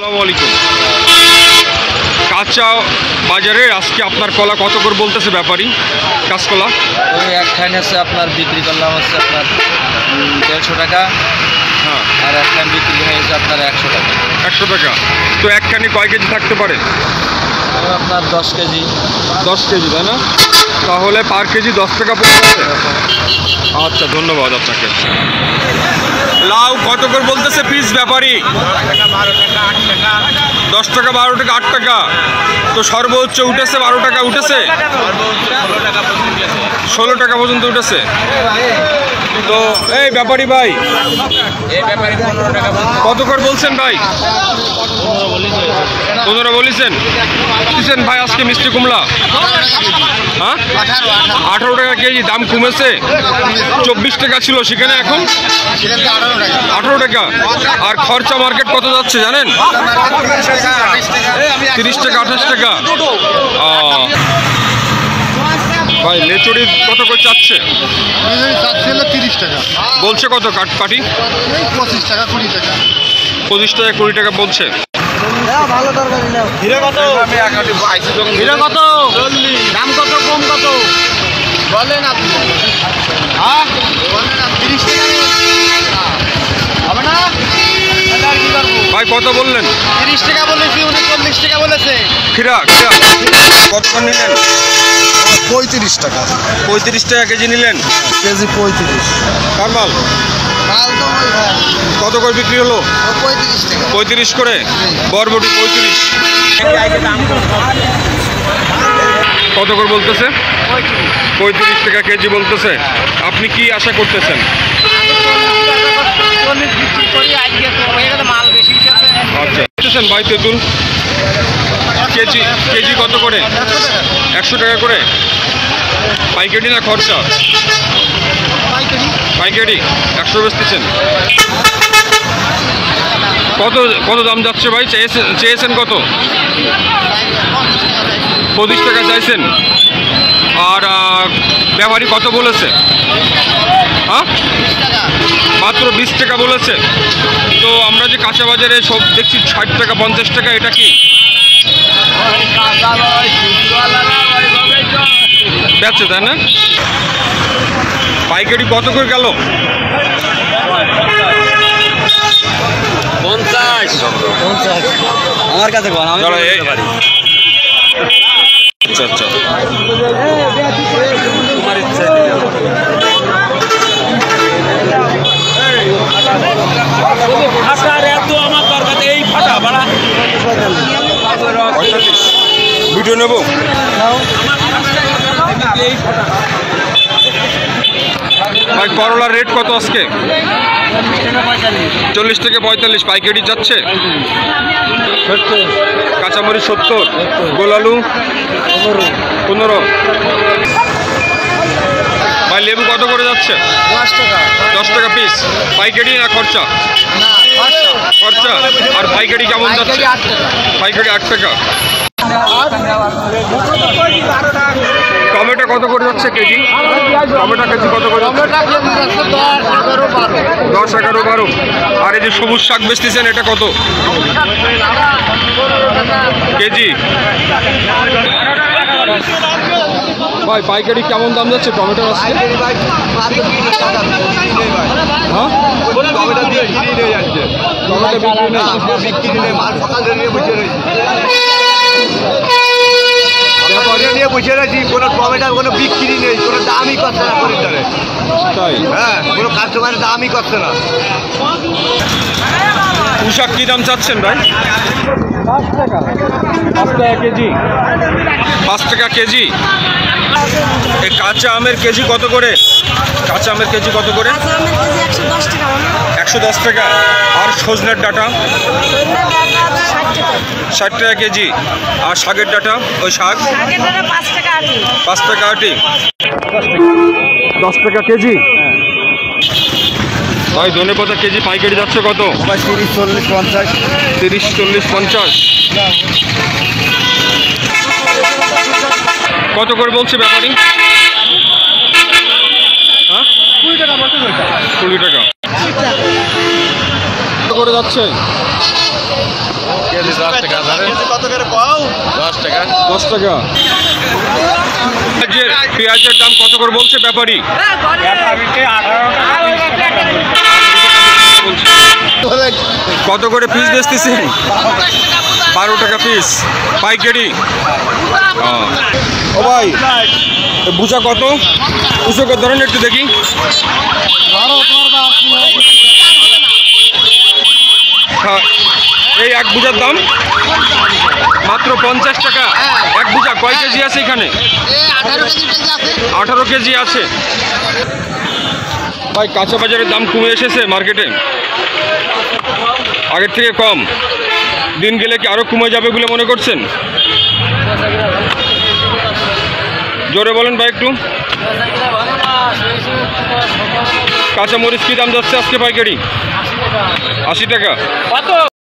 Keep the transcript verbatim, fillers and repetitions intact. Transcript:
আসসালামু আলাইকুম। কাঁচা বাজারে আজকে আপনার কলা কত করে বলতেছে ব্যাপারী? কাঁচকলা ওই একখানে আছে আপনার বিক্রি করলাম হচ্ছে আপনার দেড়শো টাকা। হ্যাঁ, আর একখান বিক্রি হয়েছে আপনার একশো টাকা। একশো টাকা। তো একখানি কয় কেজি থাকতে পারে? আপনার দশ কেজি। দশ কেজি, তাই না? তাহলে পার কেজি দশ টাকা পড়ছে। আচ্ছা, ধন্যবাদ আপনাকে। লাউ কত করে বলতেছে পিস ব্যাপারী? দশ টাকা, বারো টাকা, আট টাকা। তো সর্বোচ্চ উঠেছে বারো টাকা উঠেছে, ষোলো টাকা পর্যন্ত উঠেছে। তো এই ব্যাপারী ভাই কত করে বলছেন ভাই? পনেরো বলেছেন দিচ্ছেন ভাই। আজকে মিষ্টি কুমড়া হ্যাঁ আঠারো টাকা কেজি, দাম কমেছে। চব্বিশ টাকা ছিল সেখানে, এখন আঠারো টাকা। আর খরচা মার্কেট কত যাচ্ছে জানেন? তিরিশ টাকা, আঠাশ টাকা। ভাই লেচুরি কত করে চাচ্ছে? তিরিশ টাকা বলছে। কত কাঠ পাটি? পঁচিশ টাকা, কুড়ি টাকা। পঁচিশ টাকা, কুড়ি টাকা বলছে। ভালো তরকারি নাও। হিরে কত? হিরে কত? দাম কত? কম কত বলেন আপনি? হ্যাঁ বলেন না। তিরিশ টাকা হবে না? কি করবো ভাই কত বললেন? তিরিশ টাকা বলেছি, উনি চল্লিশ টাকা বলেছে। খিরা খিরা কত করে নিলেন? পঁয়ত্রিশ টাকা পঁয়ত্রিশ টাকা কেজি নিলেন। কেজি পঁয়ত্রিশ। কার মাল? মাল তো কত করে বিক্রি হলো? পঁয়ত্রিশ টাকা। পঁয়ত্রিশ করে। বরবটি পঁয়ত্রিশ। কত করে বলতেছে? পঁয়ত্রিশ টাকা কেজি বলতেছে। আপনি কি আশা করতেছেন? আচ্ছা, বুঝতেছেন ভাই। তেঁতুল কেজি কেজি কত করে? একশো টাকা করে। পাইকারি না খরচা? পাইকারি একশো বেচতেছেন। কত কত দাম যাচ্ছে ভাই? চেয়েছেন চেয়েছেন কত? পঁচিশ টাকা চাইছেন। আর ব্যাপারী কত বলেছে? হ্যাঁ, মাত্র বিশ টাকা বলেছে। তো আমরা যে কাঁচা বাজারে সব দেখছি ষাট টাকা, পঞ্চাশ টাকা, এটা কি বেচছে, তাই না? পাইকারি কত করে গেল? পঞ্চাশ। পঞ্চাশ আমার কাছে কোন? আমি বলতে পারি। আচ্ছা আচ্ছা, তোমার ইচ্ছা। আমার দরকার এই ফাটা ভাড়া পঁয়তাল্লিশ। ভিডিও নেব। ভাই করলার রেট কত আজকে? চল্লিশ থেকে পঁয়তাল্লিশ পাইকারি যাচ্ছে। কাঁচামরিচ সত্তর, গোল আলু পনেরো। ভাই লেবু কত করে যাচ্ছে? দশ টাকা। দশ টাকা পিস। পাইকারি না খরচা? খরচা। আর পাইকারি কেমন যাচ্ছে? পাইকারি আট টাকা। টমেটো কত করে যাচ্ছে কেজি? টমেটো কেজি কত করে? দশ, এগারো, বারো। আর এই যে সবুজ শাক বেচতেছেন, এটা কত কেজি? ভাই পাইকারি কেমন দাম যাচ্ছে টমেটো আজকে? হ্যাঁ, টমেটো বিক্রি নেই। ব্যাপারী নিয়ে বসে রয়েছি, কোনো টমেটোর কোনো বিক্রি নেই, কোনো দামই করছে না খরিদ্দারে। তাই? হ্যাঁ, কোনো কাস্টমারের দামই করছে না। পুঁশাক কী দাম চাচ্ছেন ভাই? পাঁচ টাকা। পাঁচ টাকা কেজি। পাঁচ টাকা কেজি। এই কাঁচা আমের কেজি কত করে? কাঁচা আমের কেজি কত করে? একশো দশ টাকা। আর সজনের ডাঁটা? ষাট টাকা কেজি। আর শাকের ডাঁটা? ওই শাক পাঁচ টাকা আটি। দশ টাকা কেজি। ভাই ধনে পাতা কেজি পাইকারি যাচ্ছে কত? তিরিশ, চল্লিশ, পঞ্চাশ। তিরিশ, চল্লিশ, পঞ্চাশ। কত করে বলছে ব্যাপারী? হ্যাঁ, কুড়ি টাকা বলছে। কুড়ি টাকা। কত করে যাচ্ছে? দশ টাকা। দশ টাকা। পেঁয়াজের পেঁয়াজের দাম কত করে বলছে ব্যাপারী? কত করে পিস বেচতেছেন? বারো টাকা পিস পাইকারি। ও ভাই বুঝা কত? উঁচুকে ধরেন একটু দেখি। হ্যাঁ, এই এক বুঝার দাম মাত্র পঞ্চাশ টাকা। এক বুঝা কয় কেজি আছে এখানে? আঠারো কেজি আছে। ভাই কাঁচা বাজারের দাম কমে এসেছে মার্কেটে, আগের থেকে কম। দিন গেলে কি আরো কমে যাবে বলে মনে করছেন? জোরে বলেন ভাই একটু। কাঁচা মরিচ কি দাম যাচ্ছে আজকে পাইকারি? আশি টাকা।